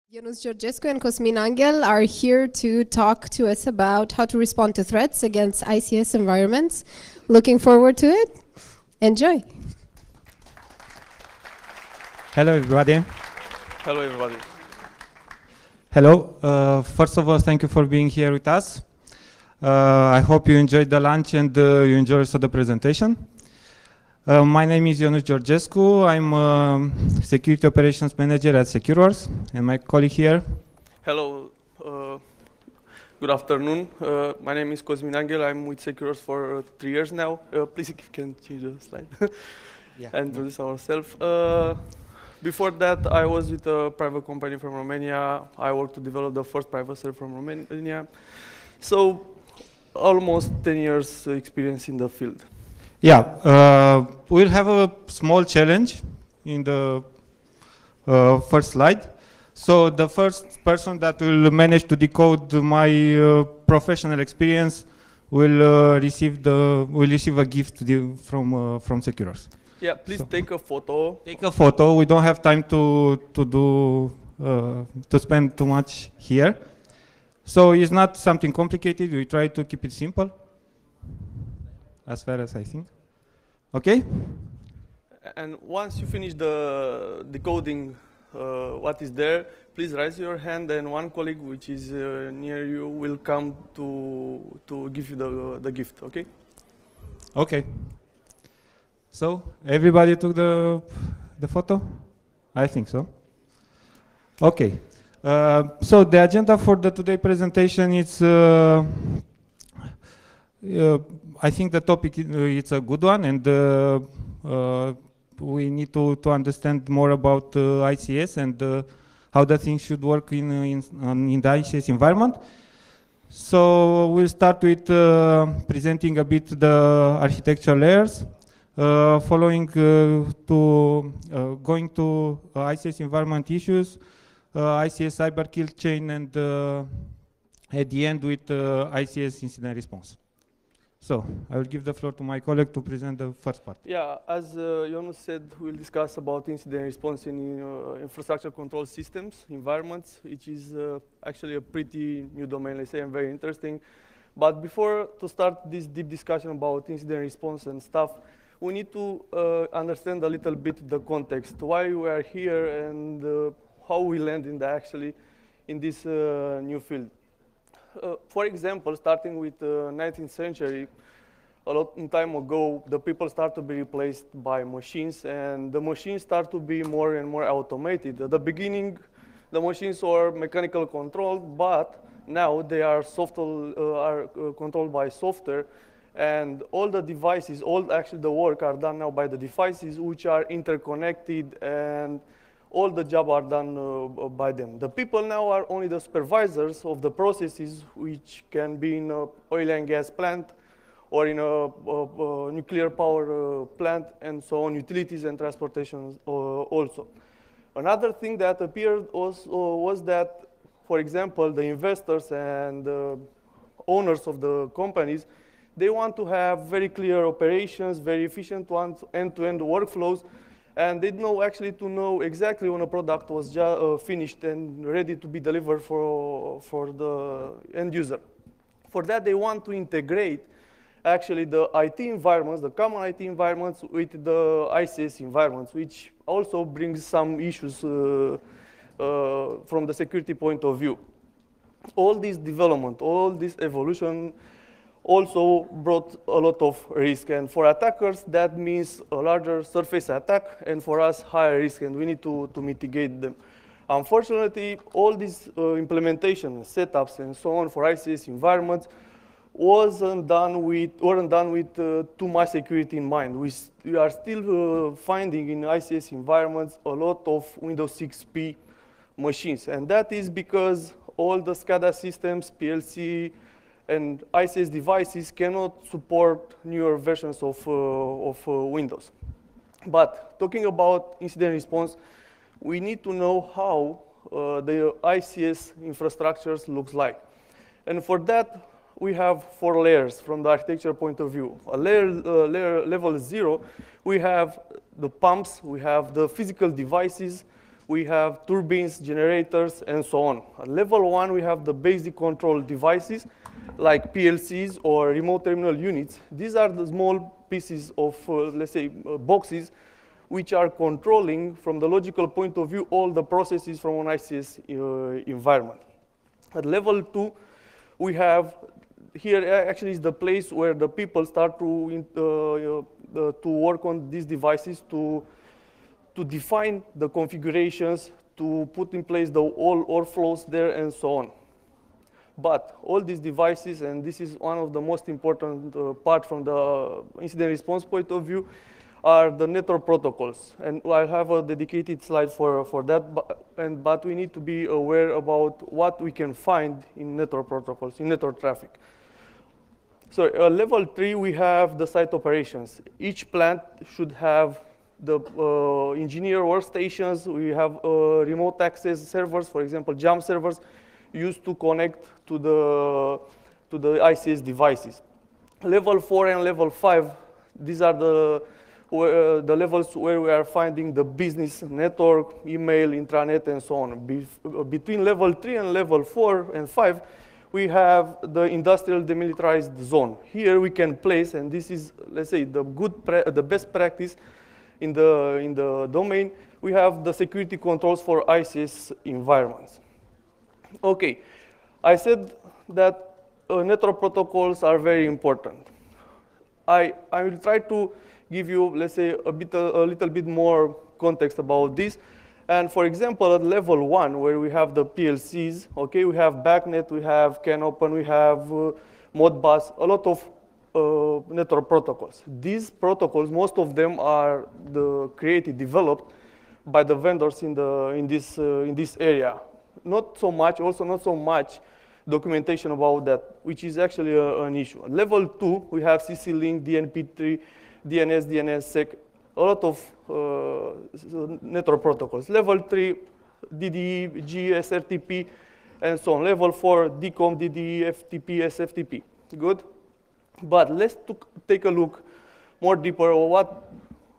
Ionuț Georgescu and Cosmin Angel are here to talk to us about how to respond to threats against ICS environments. Looking forward to it. Enjoy. Hello, everybody. Hello, everybody. Hello. First of all, thank you for being here with us. I hope you enjoyed the lunch and you enjoyed also the presentation. My name is Ionuț Georgescu. I'm Security Operations Manager at SecureWars, and my colleague here. Hello. Good afternoon. My name is Cosmin Angel. I'm with SecureWars for 3 years now. Please, if you can change the slide. And introduce ourselves. Before that, I was with a private company from Romania. I worked to develop the first private server from Romania. So, almost 10 years experience in the field. Yeah, we'll have a small challenge in the first slide. So the first person that will manage to decode my professional experience will receive a gift from SecureWars. Yeah, please take a photo. Take a photo. We don't have time to spend too much here. So it's not something complicated. We try to keep it simple, as far as I think. Okay? And once you finish the decoding what is there, please raise your hand, and one colleague which is near you will come to give you the gift, okay? Okay. So, everybody took the photo? I think so. Okay. So the agenda for the today presentation is I think the topic it's a good one, and we need to understand more about ICS and how the things should work in the ICS environment. So we'll start with presenting a bit the architecture layers, following going to ICS environment issues, ICS cyber kill chain, and at the end with ICS incident response. So, I will give the floor to my colleague to present the first part. Yeah, as Ionuț said, we'll discuss about incident response in infrastructure control systems, environments, which is actually a pretty new domain, let's say, and very interesting. But before to start this deep discussion about incident response and stuff, we need to understand a little bit the context, why we are here and how we land in this new field. For example, starting with the 19th century, a long time ago, the people start to be replaced by machines, and the machines start to be more and more automated. At the beginning, the machines were mechanical controlled, but now they are controlled by software, and all the devices, the work are done now by the devices, which are interconnected, and all the job are done by them. The people now are only the supervisors of the processes, which can be in an oil and gas plant or in a nuclear power plant, and so on, utilities and transportation also. Another thing that appeared was that, for example, the investors and owners of the companies, they want to have very clear operations, very efficient ones, end-to-end workflows, and they know to know exactly when a product was finished and ready to be delivered for the end user. For that, they want to integrate the IT environments, the common IT environments, with the ICS environments, which also brings some issues from the security point of view. All this development, all this evolution also brought a lot of risk, and for attackers that means a larger surface attack, and for us higher risk, and we need to mitigate them. Unfortunately, all these implementation, setups, and so on for ICS environments weren't done with too much security in mind. We are still finding in ICS environments a lot of Windows XP machines, and that is because all the SCADA systems, PLC, and ICS devices cannot support newer versions of Windows. But talking about incident response, we need to know how the ICS infrastructures looks like. And for that, we have 4 layers from the architecture point of view. Level 0, we have the pumps, we have the physical devices, we have turbines, generators, and so on. At level 1, we have the basic control devices, like PLCs or remote terminal units. These are the small pieces of, let's say, boxes, which are controlling, from the logical point of view, all the processes from an ICS environment. At level 2, we have, here actually is the place where the people start to work on these devices to define the configurations, to put in place all flows there, and so on. But all these devices, and this is one of the most important part from the incident response point of view, are the network protocols. And I have a dedicated slide for that, but we need to be aware about what we can find in network protocols, in network traffic. So level 3, we have the site operations. Each plant should have the engineer workstations. We have remote access servers, for example, jump servers, used to connect to the ICS devices. Level 4 and level 5, these are the levels where we are finding the business network, email, intranet, and so on. Between level 3 and level 4 and 5, we have the industrial demilitarized zone. Here we can place, and this is, let's say, the best practice in the domain, we have the security controls for ICS environments. Okay, I said that network protocols are very important. I will try to give you, let's say, a little bit more context about this. And for example, at level 1, where we have the PLCs, okay, we have BACnet, we have CANopen, we have Modbus, a lot of network protocols. These protocols, most of them are developed by the vendors in this area. Not so much documentation about that, which is actually an issue. At level 2, we have CC-Link, DNP3, DNS, DNSSEC, a lot of network protocols. Level 3, DDE, GSRTP, and so on. Level 4, DCOM, DDE, FTP, SFTP. Good? But let's take a look more deeper at what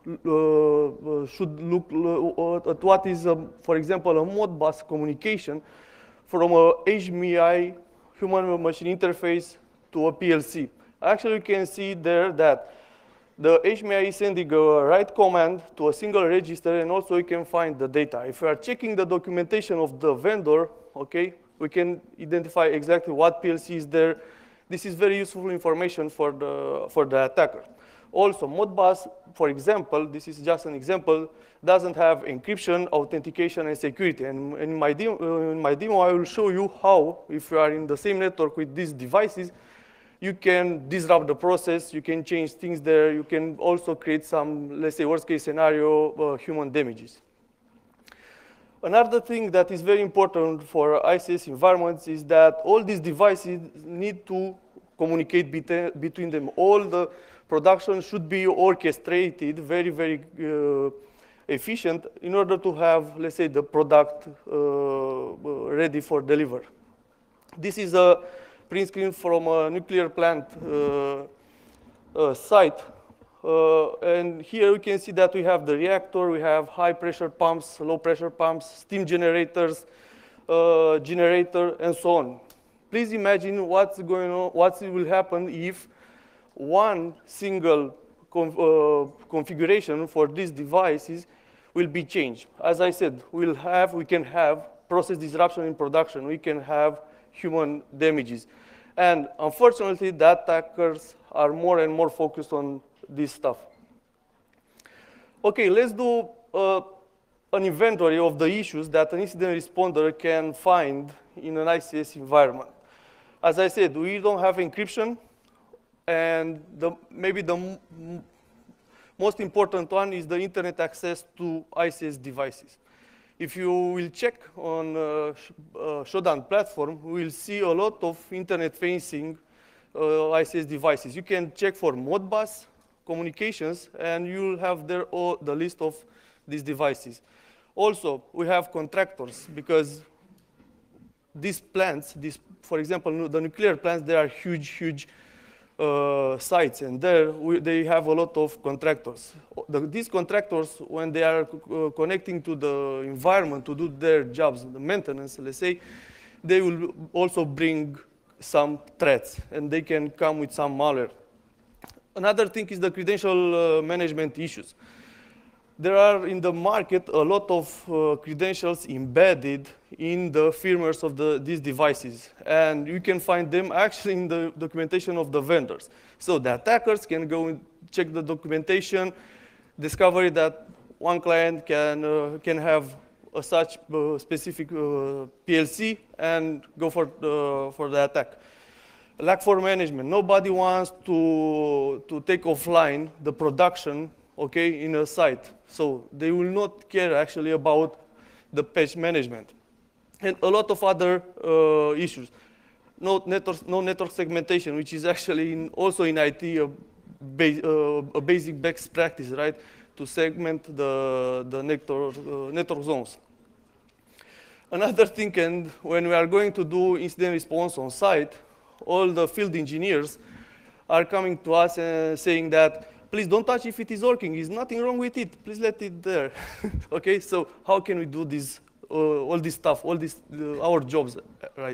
should look at what is, for example, a Modbus communication from a HMI, human-machine interface, to a PLC. Actually, you can see there that the HMI is sending a write command to a single register, and also you can find the data. If we are checking the documentation of the vendor, okay, we can identify exactly what PLC is there. This is very useful information for the attacker. Also, Modbus, for example, this is just an example, doesn't have encryption, authentication, and security. And in my demo, I will show you how, if you are in the same network with these devices, you can disrupt the process, you can change things there, you can also create some, let's say, worst-case scenario, human damages. Another thing that is very important for ICS environments is that all these devices need to communicate between them. All the production should be orchestrated very, very efficient in order to have, let's say, the product ready for delivery. This is a print screen from a nuclear plant site. And here we can see that we have the reactor, we have high pressure pumps, low pressure pumps, steam generators, generator, and so on. Please imagine what's going on, what will happen if one single configuration for these devices will be changed. As I said, we can have process disruption in production, we can have human damages. And unfortunately, the attackers are more and more focused on this stuff. Okay, let's do an inventory of the issues that an incident responder can find in an ICS environment. As I said, we don't have encryption, and maybe the most important one is the internet access to ICS devices. If you will check on Shodan platform, we will see a lot of internet-facing ICS devices. You can check for Modbus communications, and you'll have there the list of these devices. Also, we have contractors, because these plants, for example, the nuclear plants, they are huge, huge sites, and there they have a lot of contractors. These contractors, when they are connecting to the environment to do their jobs, the maintenance, let's say, they will also bring some threats, and they can come with some malware. Another thing is the credential management issues. There are in the market a lot of credentials embedded in the firmwares of these devices. And you can find them actually in the documentation of the vendors. So the attackers can go and check the documentation, discover that one client can have a such specific PLC and go for the attack. Lag4 management. Nobody wants to take offline the production, okay, in a site. So they will not care actually about the patch management. And a lot of other issues. No network segmentation, which is actually also in IT a basic best practice, right? To segment the network zones. Another thing, and when we are going to do incident response on site, all the field engineers are coming to us and saying that, please don't touch if it is working. There's nothing wrong with it. Please let it there. Okay, so how can we do this, all this stuff, all this, our jobs, right?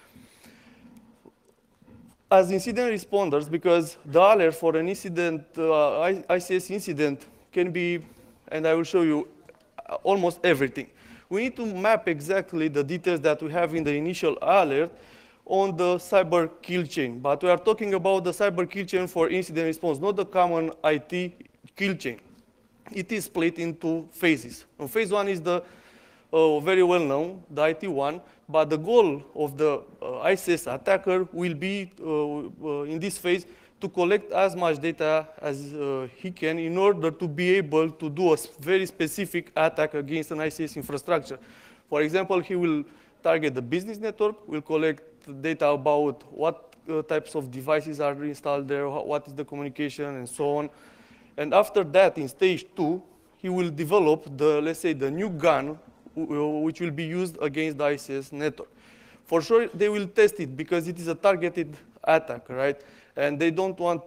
As incident responders, because the alert for an incident, ICS incident can be, and I will show you almost everything. We need to map exactly the details that we have in the initial alert on the cyber kill chain. But we are talking about the cyber kill chain for incident response, not the common IT kill chain. It is split into phases. And phase one is the very well known, the IT one, but the goal of the ICS attacker will be in this phase to collect as much data as he can in order to be able to do a very specific attack against an ICS infrastructure. For example, he will target the business network, will collect data about what types of devices are installed there, what is the communication, and so on. And after that, in stage two, he will develop the, let's say, the new gun, which will be used against the ICS network. For sure, they will test it because it is a targeted attack, right? And they don't want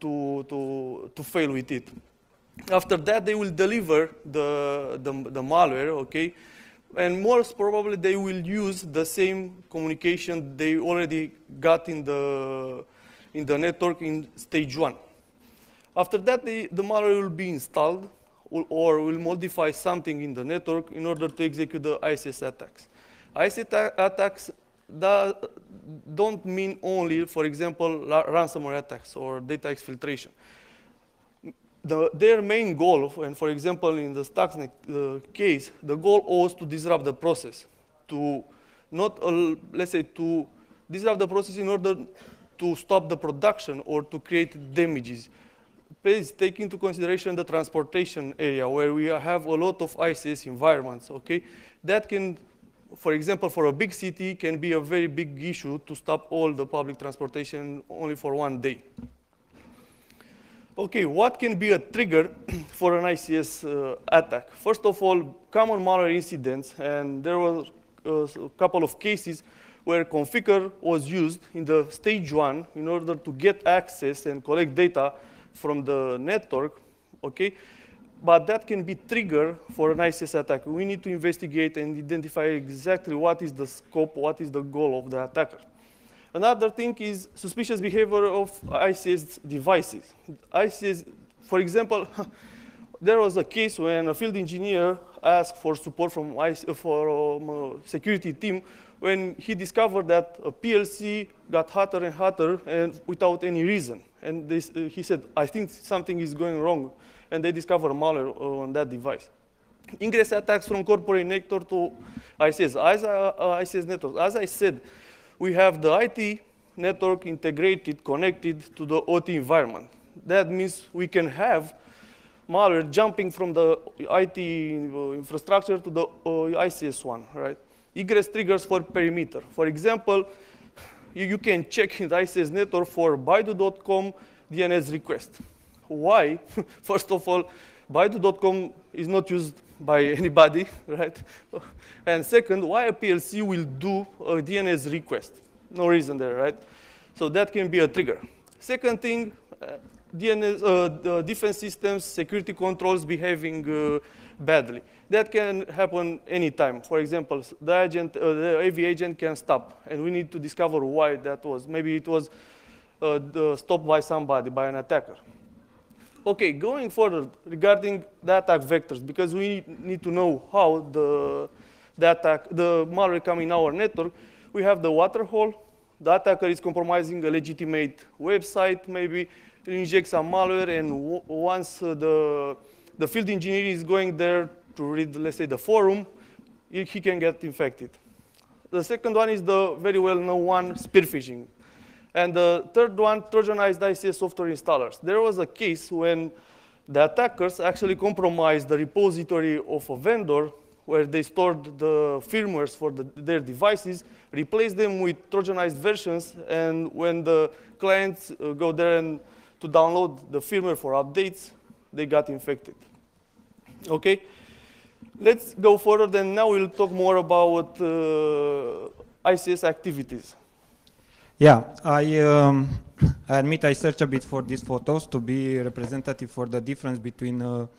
to fail with it. After that, they will deliver the malware, okay? And most probably, they will use the same communication they already got in the network in stage one. After that, the malware will be installed or will modify something in the network in order to execute the ICS attacks. ICS attacks don't mean only, for example, ransomware attacks or data exfiltration. Their main goal, and for example, in the Stuxnet case, the goal was to disrupt the process, to not, let's say, to disrupt the process in order to stop the production or to create damages. Please take into consideration the transportation area where we have a lot of ICS environments, okay? That can, for example, for a big city, can be a very big issue to stop all the public transportation only for one day. Okay, what can be a trigger for an ICS attack? First of all, common malware incidents, and there were a couple of cases where configure was used in the stage one in order to get access and collect data from the network, okay? But that can be trigger for an ICS attack. We need to investigate and identify exactly what is the scope, what is the goal of the attacker. Another thing is suspicious behavior of ICS devices. ICS, for example, there was a case when a field engineer asked for support from a security team when he discovered that a PLC got hotter and hotter and without any reason. And he said, I think something is going wrong. And they discovered malware on that device. Ingress attacks from corporate network to ICS. ICS network, as I said, we have the IT network integrated, connected to the OT environment. That means we can have malware jumping from the IT infrastructure to the ICS one, right? Egress triggers for perimeter. For example, you can check in the ICS network for Baidu.com DNS request. Why? First of all, Baidu.com is not used by anybody, right? And second, why a PLC will do a DNS request? No reason there, right? So that can be a trigger. Second thing, defense systems, security controls behaving badly. That can happen anytime. For example, the AV agent can stop, and we need to discover why that was. Maybe it was stopped by somebody, by an attacker. Okay, going further regarding the attack vectors, because we need to know how the malware come in our network. We have the waterhole. The attacker is compromising a legitimate website, maybe inject some malware, and once the field engineer is going there to read, let's say, the forum, he can get infected. The second one is the very well-known one, spear phishing. And the third one, Trojanized ICS software installers. There was a case when the attackers actually compromised the repository of a vendor where they stored the firmwares for their devices, replaced them with Trojanized versions, and when the clients go there and to download the firmware for updates, they got infected. Okay, let's go further, and now we'll talk more about ICS activities. Yeah, I admit I searched a bit for these photos to be representative for the difference between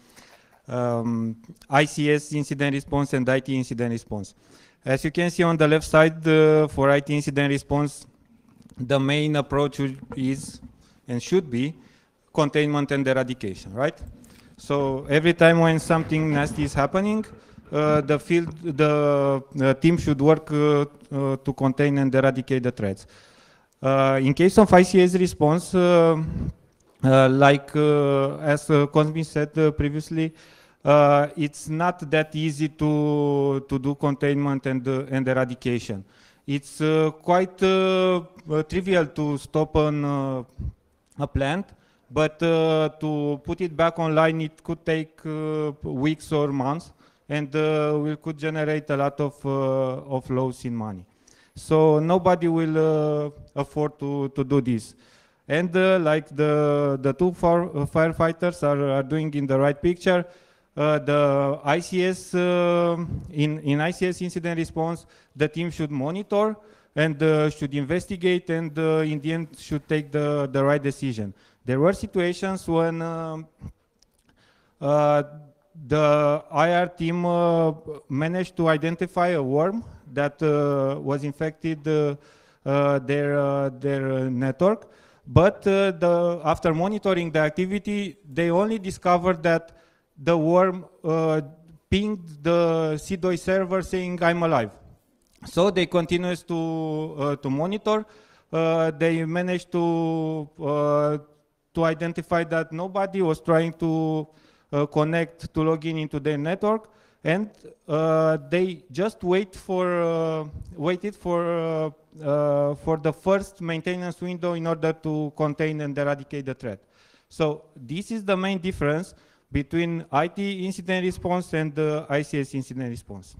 ICS incident response and IT incident response. As you can see on the left side, for IT incident response, the main approach is and should be containment and eradication, right? So every time when something nasty is happening, the team should work to contain and eradicate the threats. In case of ICS response, as Cosmin said previously, it's not that easy to do containment and eradication. It's quite trivial to stop a plant, but to put it back online, it could take weeks or months, and we could generate a lot of loss in money. So nobody will afford to do this. And like the two firefighters are doing in the right picture, the ICS, in ICS incident response, the team should monitor and should investigate, and in the end should take the right decision. There were situations when the IR team managed to identify a worm that was infected their network, but after monitoring the activity, they only discovered that the worm pinged the CDOI server saying, "I'm alive." So they continued to monitor. They managed to identify that nobody was trying to connect to log in into their network, and they just waited for the first maintenance window in order to contain and eradicate the threat. So this is the main difference between IT incident response and ICS incident response.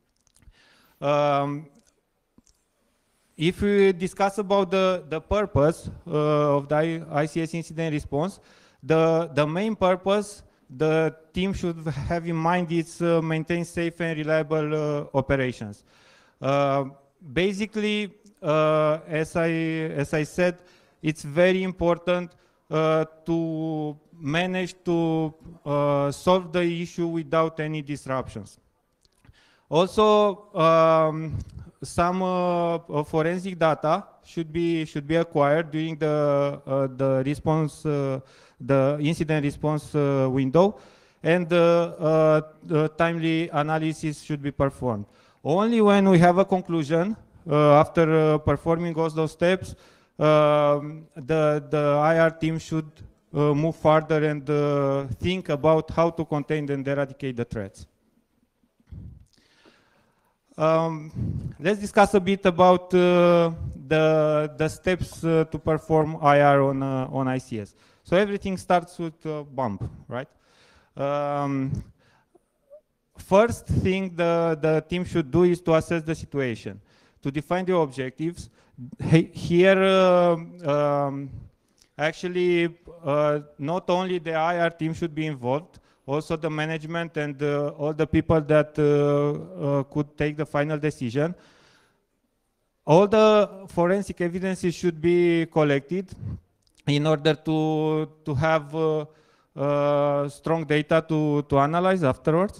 If we discuss about the purpose of the ICS incident response, the main purpose the team should have in mind is maintain safe and reliable operations. Basically, as I said, it's very important to manage to solve the issue without any disruptions. Also, some forensic data should be acquired during the response, the incident response window, and the timely analysis should be performed. Only when we have a conclusion after performing all those steps, the IR team should move further and think about how to contain and eradicate the threats. Let's discuss a bit about the steps to perform IR on ICS. So everything starts with a bump, right? First thing the team should do is to assess the situation, to define the objectives. Here, actually, not only the IR team should be involved, also the management and all the people that could take the final decision. All the forensic evidences should be collected, in order to have strong data to analyze afterwards.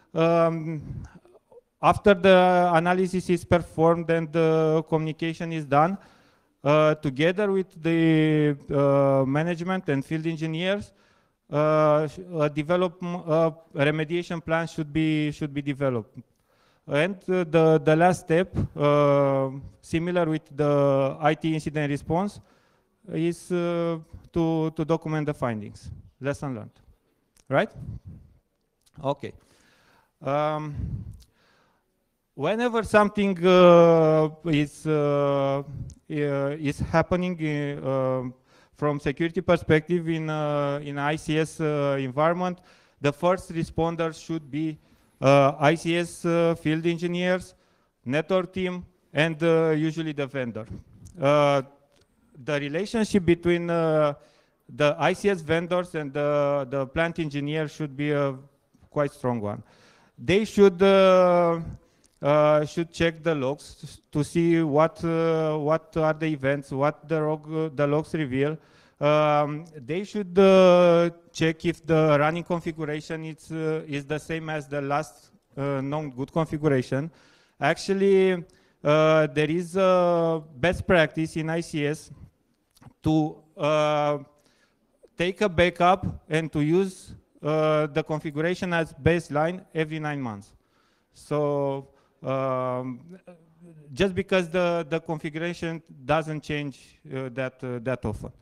After the analysis is performed and the communication is done, together with the management and field engineers, a remediation plan should be developed. And the last step, similar with the IT incident response, is to document the findings, lesson learned, right? Okay. Whenever something is happening from security perspective in ICS environment, the first responders should be ICS field engineers, network team, and usually the vendor. The relationship between the ICS vendors and the plant engineer should be a quite strong one. They should check the logs to see what are the events, what the logs reveal. They should check if the running configuration is the same as the last known good configuration. Actually, there is a best practice in ICS to take a backup and to use the configuration as baseline every 9 months. So just because the configuration doesn't change that often.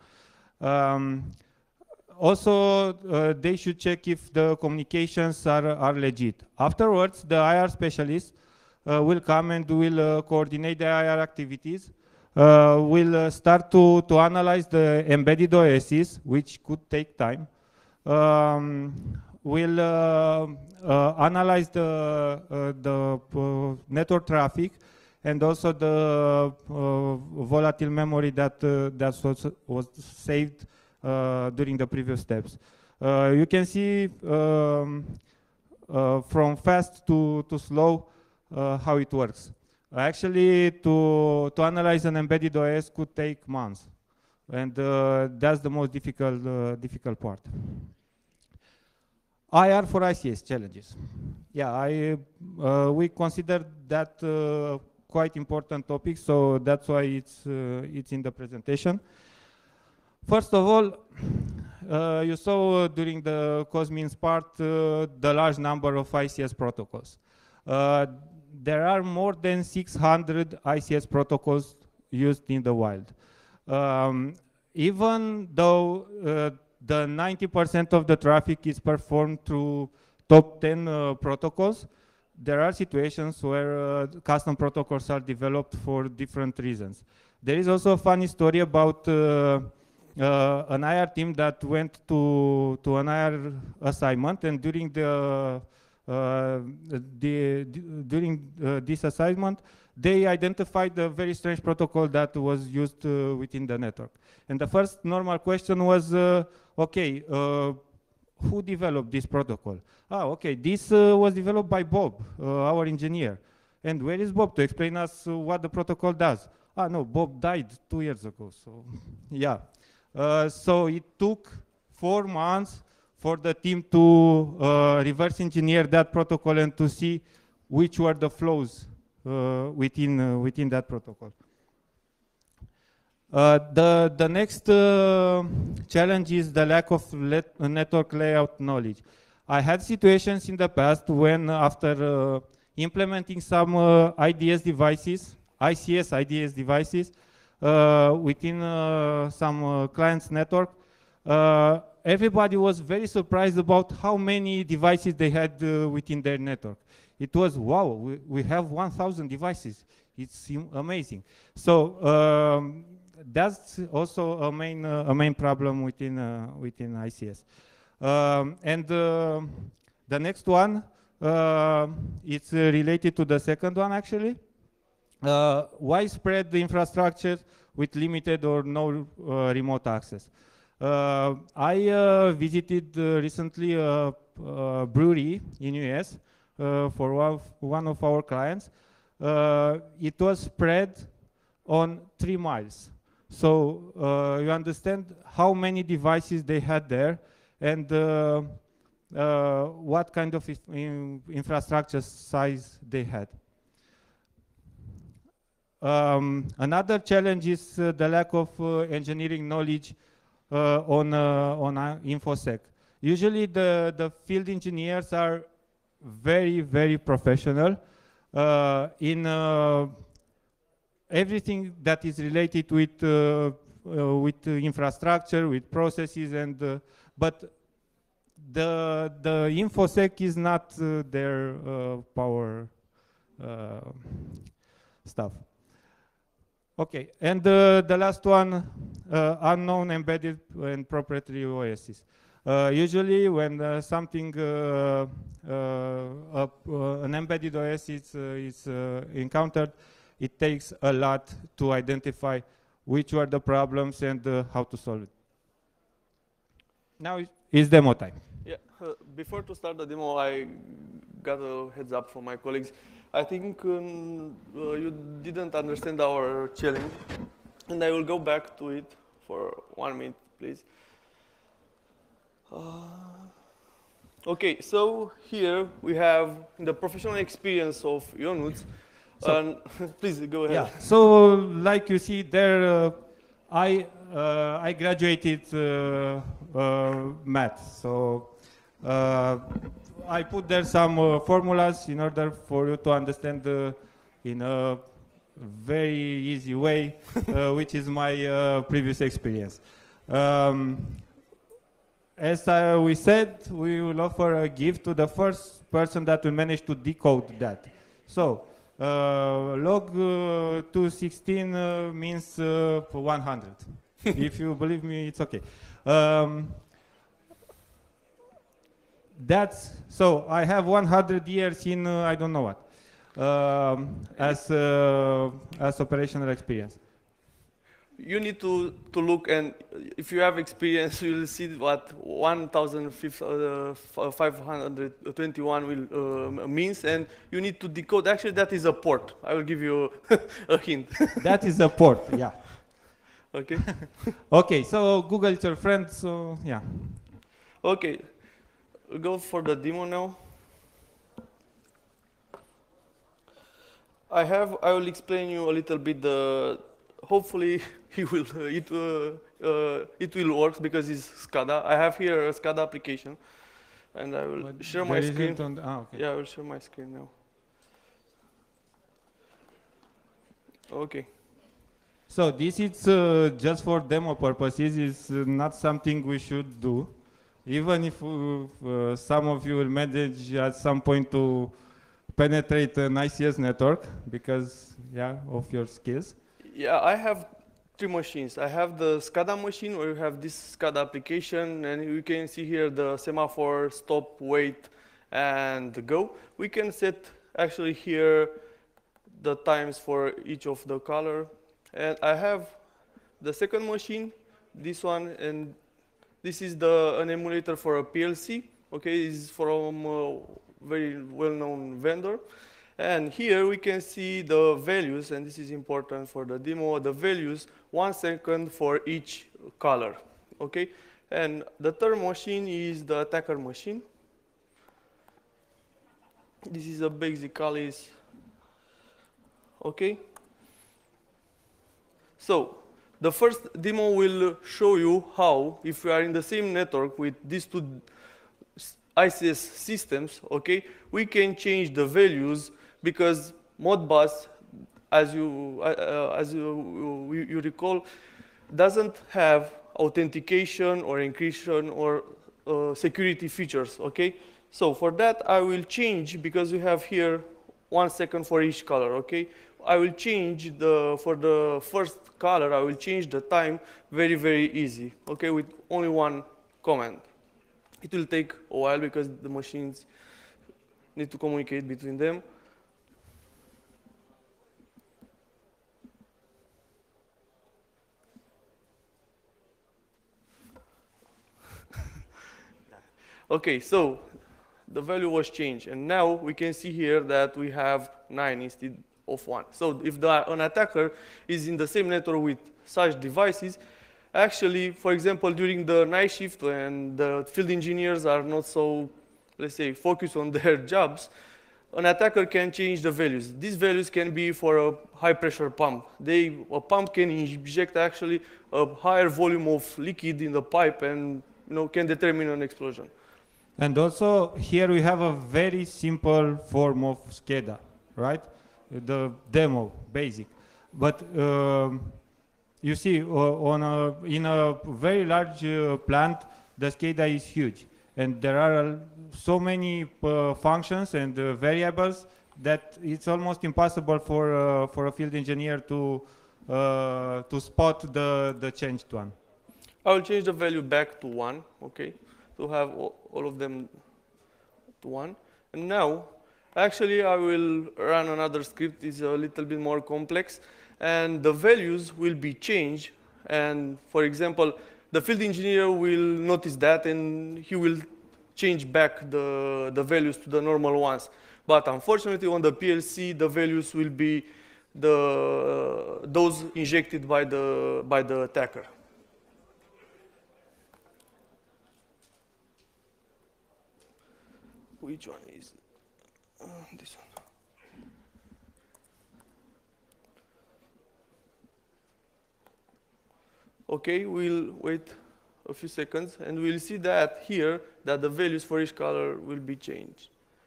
Also, they should check if the communications are legit. Afterwards, the IR specialist will come and will coordinate the IR activities. Will start to analyze the embedded OSs, which could take time. Will analyze the network traffic and also the volatile memory that was saved during the previous steps. You can see from fast to slow how it works. Actually, to analyze an embedded OS could take months, and that's the most difficult part. IR for ICS challenges. Yeah, we consider that quite important topic, so that's why it's in the presentation. First of all, you saw during the COSMINS part the large number of ICS protocols. There are more than 600 ICS protocols used in the wild. Even though the 90% of the traffic is performed through top 10 protocols, there are situations where custom protocols are developed for different reasons. There is also a funny story about an IR team that went to an IR assignment, and during this assignment, they identified a very strange protocol that was used within the network. And the first normal question was, okay, who developed this protocol? Okay, this was developed by Bob, our engineer. And where is Bob to explain us what the protocol does? No, Bob died 2 years ago, so yeah. So it took 4 months for the team to reverse engineer that protocol and to see which were the flows within that protocol. The next challenge is the lack of network layout knowledge. I had situations in the past when after implementing some IDS devices, ICS IDS devices within some client's network, everybody was very surprised about how many devices they had within their network. It was, wow, we have 1,000 devices. It's amazing. So that's also a main problem within ICS. And the next one, it's related to the second one actually. Widespread infrastructure with limited or no remote access. I visited recently a brewery in US for one of our clients. It was spread on 3 miles. So you understand how many devices they had there and what kind of infrastructure size they had. Another challenge is the lack of engineering knowledge on InfoSec. Usually the field engineers are very, very professional in everything that is related with infrastructure, with processes, and but the InfoSec is not their power stuff. Okay, and the last one, unknown embedded and proprietary OSs. Usually when something, an embedded OS is encountered, it takes a lot to identify which were the problems and how to solve it. Now it's demo time. Yeah, before to start the demo, I got a heads up from my colleagues. I think you didn't understand our challenge, and I will go back to it for 1 minute, please. Okay, so here we have the professional experience of Ionuț. So, please go ahead. Yeah. So, like you see there, I graduated math. So I put there some formulas in order for you to understand in a very easy way, which is my previous experience. As we said, we will offer a gift to the first person that will manage to decode that. So log 216 means 100. If you believe me, it's okay. That's so. I have 100 years in I don't know what as operational experience. You need to look, and if you have experience, you will see what 1521 will means, and you need to decode. Actually, that is a port. I will give you a hint. That is a port, yeah. Okay. Okay, so Google is your friend, so yeah. Okay, we'll go for the demo now. I will explain you a little bit hopefully it will work because it's SCADA. I have here a SCADA application, and I will share my screen. Okay. Yeah, I will share my screen now. Okay. So this is just for demo purposes. It's not something we should do, even if some of you will manage at some point to penetrate an ICS network because of your skills. Yeah, I have 3 machines. I have the SCADA machine where you have this SCADA application, and you can see here the semaphore, stop, wait, and go. We can set actually here the times for each of the color. And I have the second machine, this one, and this is an emulator for a PLC. Okay, this is from a very well-known vendor. And here we can see the values, and this is important for the demo, the values 1 second for each color, okay? And the third machine is the attacker machine. This is a basic Alice, okay? So, the first demo will show you how, if we are in the same network with these 2 ICS systems, okay, we can change the values because Modbus, as you recall, doesn't have authentication or encryption or security features, okay? So for that, I will change, because we have here 1 second for each color, okay? I will change for the first color, I will change the time very, very easy, okay, with only 1 command. It will take a while because the machines need to communicate between them. Okay, so the value was changed, and now we can see here that we have 9 instead of 1. So if an attacker is in the same network with such devices, actually, for example, during the night shift when the field engineers are not so, let's say, focused on their jobs, an attacker can change the values. These values can be for a high pressure pump. A pump can inject actually a higher volume of liquid in the pipe and can determine an explosion. And also here we have a very simple form of SCADA, right? The demo, basic. But you see, in a very large plant, the SCADA is huge. And there are so many functions and variables that it's almost impossible for a field engineer to spot the changed one. I will change the value back to 1, okay, to have all of them to 1. And now, actually, I will run another script. It's a little bit more complex. And the values will be changed. And for example, the field engineer will notice that, and he will change back the values to the normal ones. But unfortunately, on the PLC, the values will be those injected by the attacker. Which one is this one? Okay, we'll wait a few seconds, and we'll see that here, that the values for each color will be changed.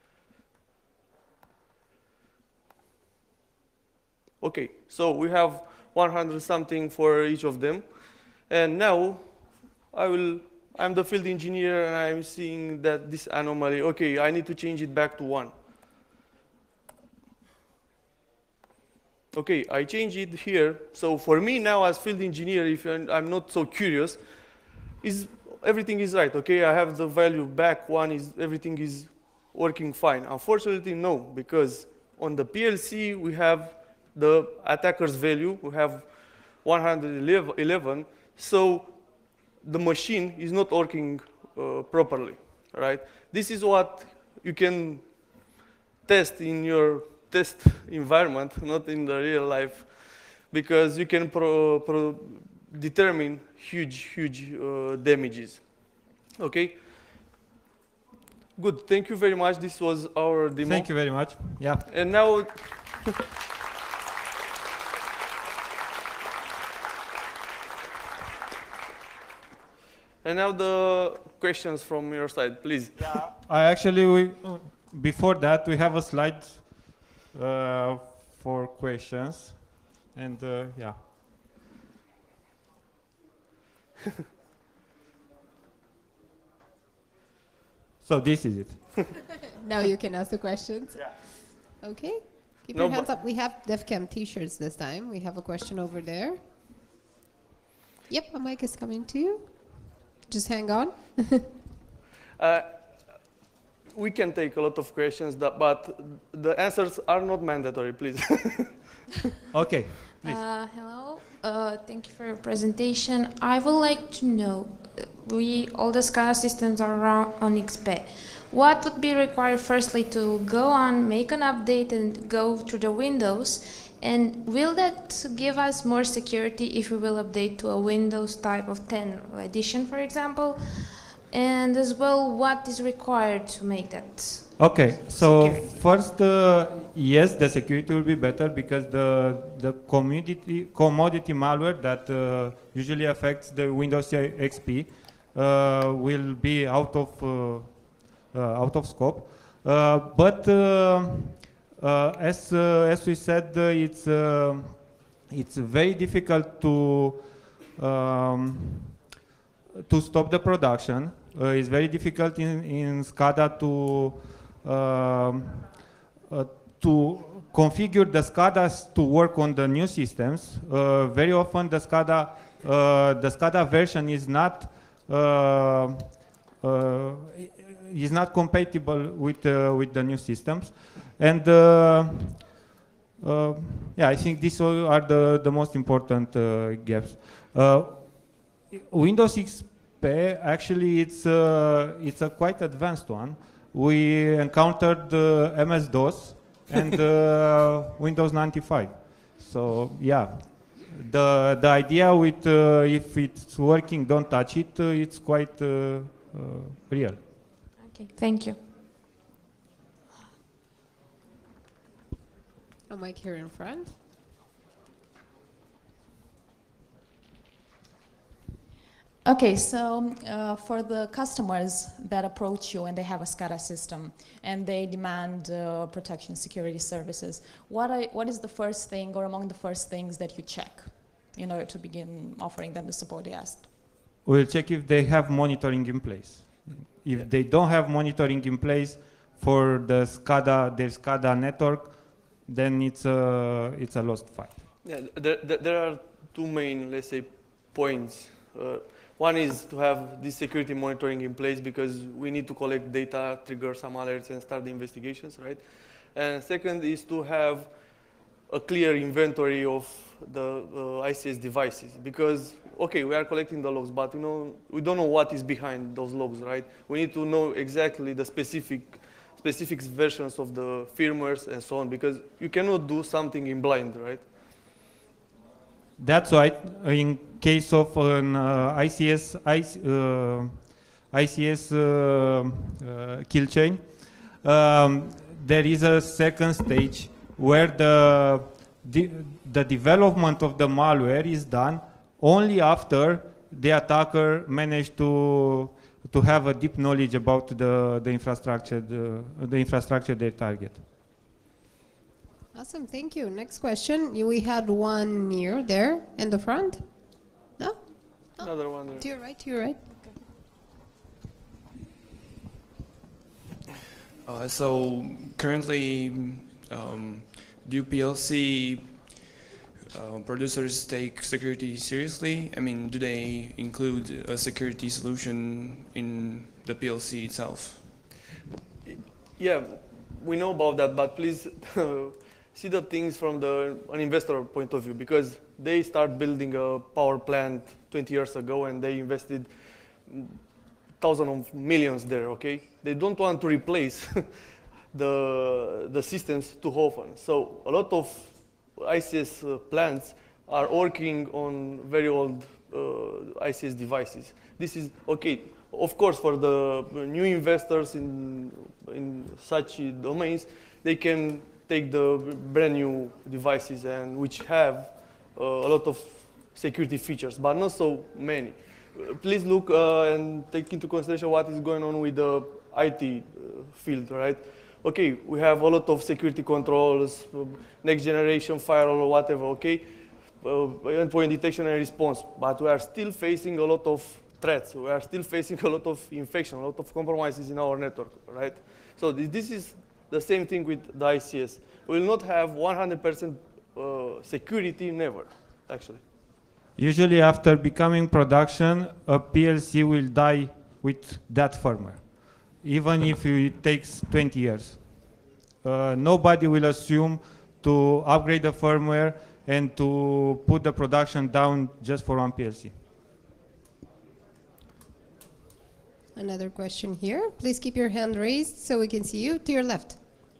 Okay, so we have 100 something for each of them. And now I'm the field engineer, and I'm seeing that this anomaly, okay, I need to change it back to 1. Okay, I change it here. So for me now as field engineer, if I'm not so curious, everything is right, okay? I have the value back, everything is working fine. Unfortunately, no, because on the PLC, we have the attacker's value, we have 111, so the machine is not working properly, right? This is what you can test in your test environment, not in the real life, because you can determine huge damages. Okay? Good, thank you very much. This was our demo. Thank you very much. Yeah. And now, the questions from your side, please. Yeah. Before that, we have a slide for questions, and yeah. So this is it. Now you can ask the questions. Yeah. Okay. Keep your hands up. We have DevCam t-shirts this time. We have a question over there. Yep, a mic is coming to you. Just hang on. We can take a lot of questions, but the answers are not mandatory, please. Okay, please. Hello, thank you for your presentation. I would like to know, all the SCADA systems are on XP. What would be required firstly to go on, make an update and go through the Windows? And will that give us more security if we will update to a Windows type of 10 edition, for example? And as well, what is required to make that? Okay, so security? First, yes, the security will be better because the commodity malware that usually affects the Windows XP will be out of scope. But as we said, it's very difficult to stop the production. It's very difficult in SCADA to configure the SCADAs to work on the new systems. Very often the SCADA version is not compatible with the new systems, and yeah, I think these are the most important gaps. Windows XP actually it's a quite advanced one. We encountered MS-DOS, and Windows 95. So yeah, the idea with if it's working, don't touch it, it's quite real. Okay, thank you. A mic here in front. Okay, so for the customers that approach you and they have a SCADA system and they demand protection security services, what is the first thing or among the first things that you check in order to begin offering them the support they asked? We'll check if they have monitoring in place. If they don't have monitoring in place for their SCADA network, then it's a lost fight. Yeah, there are two main, let's say, points. One is to have this security monitoring in place because we need to collect data, trigger some alerts, and start the investigations, right? And second is to have a clear inventory of the ICS devices because, okay, we are collecting the logs, but we don't know what is behind those logs, right? We need to know exactly the specific versions of the firmwares and so on because you cannot do something in blind, right? That's why, in case of an ICS kill chain, there is a second stage where the development of the malware is done only after the attacker managed to have a deep knowledge about the infrastructure they target. Awesome, thank you. Next question. We had one near there in the front. No? Another one there. To your right, to your right. So currently, do PLC producers take security seriously? I mean, do they include a security solution in the PLC itself? Yeah, we know about that, but please see the things from an investor point of view because they start building a power plant 20 years ago and they invested thousands of millions there, okay? They don't want to replace the systems too often. So a lot of ICS plants are working on very old ICS devices. This is okay. Of course, for the new investors in such domains, they can take the brand new devices and which have a lot of security features, but not so many. Please look and take into consideration what is going on with the IT field, right? Okay, we have a lot of security controls, next generation firewall or whatever, okay? Endpoint detection and response, but we are still facing a lot of threats. We are still facing a lot of infection, a lot of compromises in our network, right? So this is the same thing with the ICS. We will not have 100% security, never, actually. Usually after becoming production, a PLC will die with that firmware, even if it takes 20 years. Nobody will assume to upgrade the firmware and to put the production down just for one PLC. Another question here. Please keep your hand raised so we can see you. To your left.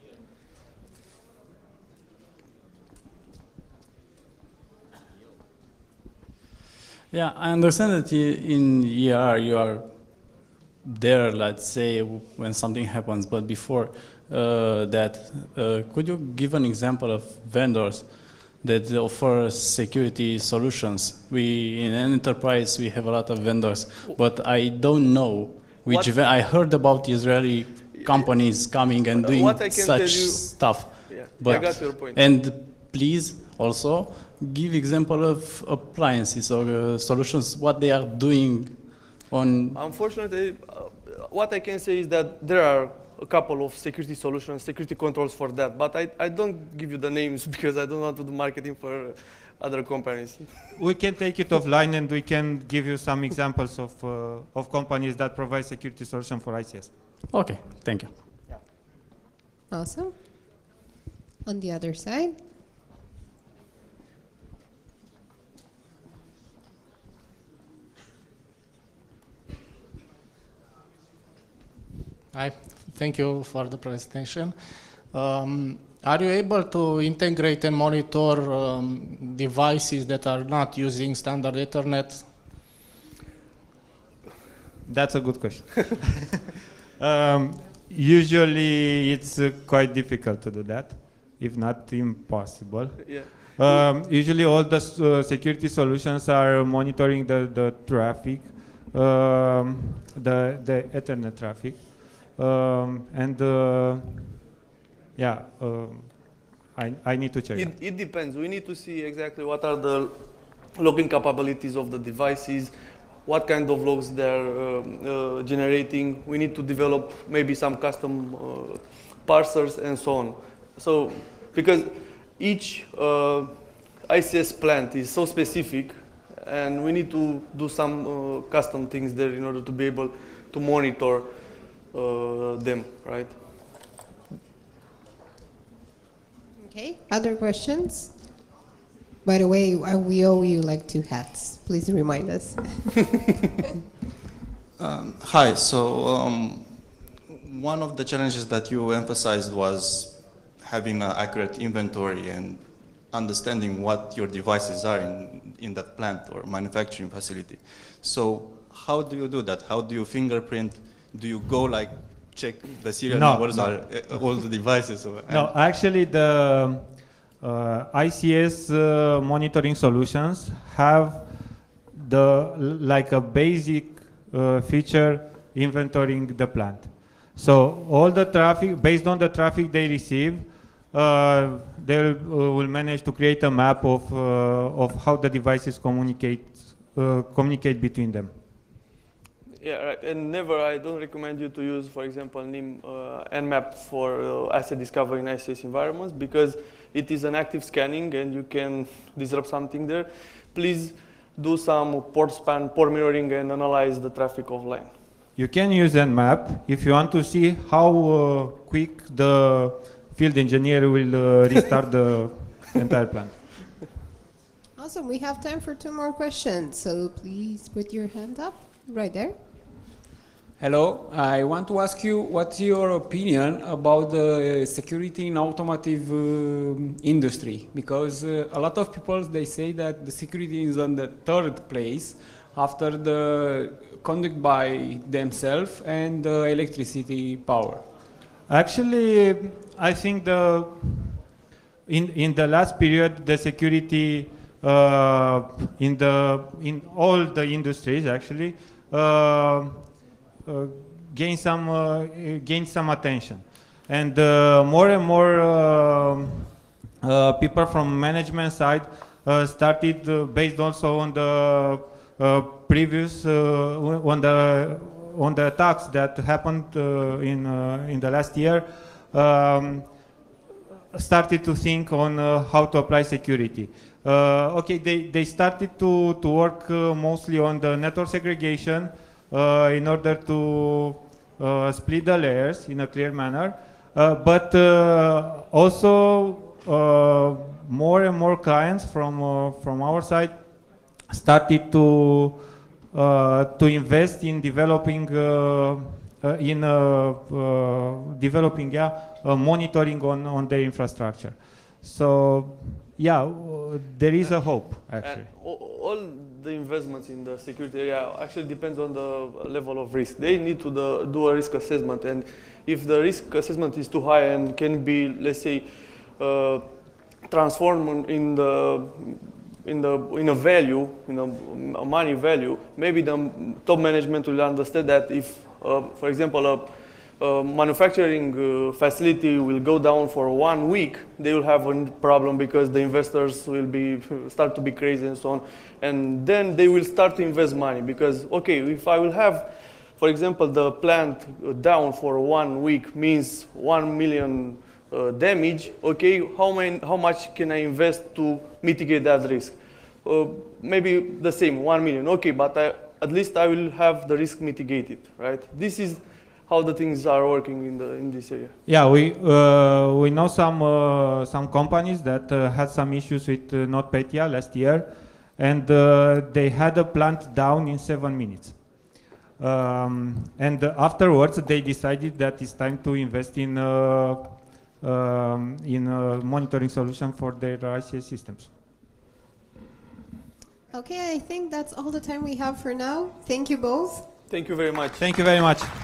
Yeah, I understand that in ER you are there, let's say, when something happens, but before that, could you give an example of vendors that offer security solutions? In an enterprise, we have a lot of vendors, but I don't know which. I heard about Israeli companies coming and doing such stuff. Yeah, but, I got your point. And please also give example of appliances or solutions, what they are doing on. Unfortunately, what I can say is that there are a couple of security solutions, security controls for that, but I don't give you the names because I don't want to do marketing for other companies. We can take it offline and we can give you some examples of companies that provide security solution for ICS. Okay, thank you. Yeah. Awesome. On the other side. Hi, thank you for the presentation. Are you able to integrate and monitor devices that are not using standard Ethernet? That's a good question. Usually, it's quite difficult to do that, if not impossible. Yeah. Usually, all the security solutions are monitoring the traffic, the Ethernet traffic, I need to check. It depends. We need to see exactly what are the logging capabilities of the devices, what kind of logs they're generating. We need to develop maybe some custom parsers and so on. So, because each ICS plant is so specific, and we need to do some custom things there in order to be able to monitor them, right? Okay, other questions? By the way, we owe you like 2 hats. Please remind us. Hi, so one of the challenges that you emphasized was having an accurate inventory and understanding what your devices are in that plant or manufacturing facility. So how do you do that? How do you fingerprint? Do you go like check the serial numbers or all the devices? No, actually the ICS monitoring solutions have like a basic feature inventorying the plant. So all the traffic, based on the traffic they receive, they will manage to create a map of how the devices communicate between them. Yeah, right. And I don't recommend you to use, for example, NIM Nmap for asset discovery in ICS environments, because it is an active scanning and you can disrupt something there. Please do some port span, port mirroring, and analyze the traffic offline. You can use Nmap if you want to see how quick the field engineer will restart the entire plant. Awesome, we have time for 2 more questions, so please put your hand up right there. Hello, I want to ask you what's your opinion about the security in automotive industry, because a lot of people, they say that the security is on the 3rd place after the conduct by themselves and the electricity power. Actually, I think in the last period, the security in all the industries actually gained some attention, and more and more people from management side started based also on the previous on the attacks that happened in the last year. Started to think on how to apply security. Okay, they started to work mostly on the network segregation in order to split the layers in a clear manner, but also more and more clients from our side started to invest in developing monitoring on their infrastructure. So yeah, there is a hope actually. All the investments in the security area actually depends on the level of risk. They need to do a risk assessment, and if the risk assessment is too high and can be, let's say, transformed in a value, a money value, maybe the top management will understand that if, for example, a manufacturing facility will go down for 1 week, they will have a problem because the investors will start to be crazy and so on. And then they will start to invest money because, okay, if I will have, for example, the plant down for 1 week means 1 million damage, okay, how much can I invest to mitigate that risk? Maybe the same, 1 million, okay, but at least I will have the risk mitigated, right? This is how the things are working in this area. Yeah, we know some companies that had some issues with NotPetya last year, and they had a plant down in 7 minutes. And afterwards, they decided that it's time to invest in in a monitoring solution for their ICS systems. Okay, I think that's all the time we have for now. Thank you both. Thank you very much. Thank you very much.